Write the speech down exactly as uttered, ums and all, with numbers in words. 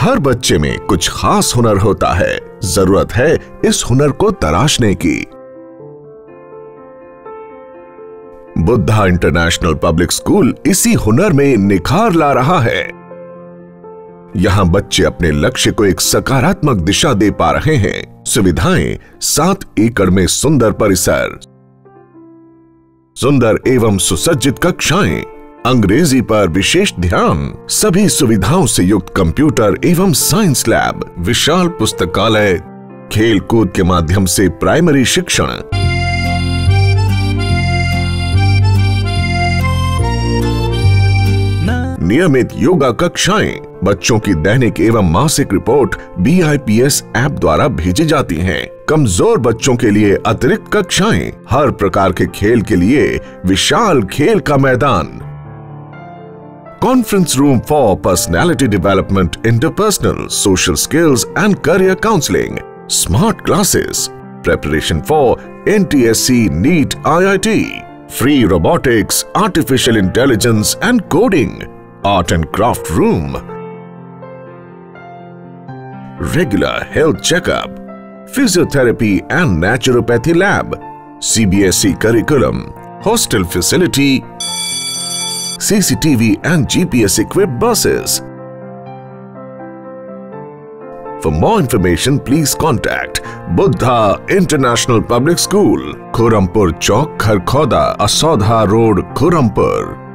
हर बच्चे में कुछ खास हुनर होता है, जरूरत है इस हुनर को तराशने की। बुद्धा इंटरनेशनल पब्लिक स्कूल इसी हुनर में निखार ला रहा है। यहां बच्चे अपने लक्ष्य को एक सकारात्मक दिशा दे पा रहे हैं। सुविधाएं, सात एकड़ में सुंदर परिसर, सुंदर एवं सुसज्जित कक्षाएं, अंग्रेजी पर विशेष ध्यान, सभी सुविधाओं से युक्त कंप्यूटर एवं साइंस लैब, विशाल पुस्तकालय, खेल कूद के माध्यम से प्राइमरी शिक्षण, नियमित योगा कक्षाएं, बच्चों की दैनिक एवं मासिक report B I P S app द्वारा भेजी जाती हैं। कमजोर बच्चों के लिए अतिरिक्त कक्षाएं, हर प्रकार के खेल के लिए विशाल खेल का मैदान, conference room for personality development, interpersonal, social skills and career counselling, smart classes, preparation for N T S C, NEET, I I T, free robotics, artificial intelligence and coding, art and craft room, regular health checkup, physiotherapy and naturopathy lab, C B S E curriculum, hostel facility, C C T V and G P S equipped buses. For more information, please contact Buddha International Public School, Khurampur Chowk, Kharkhoda, Asodha Road, Khurampur.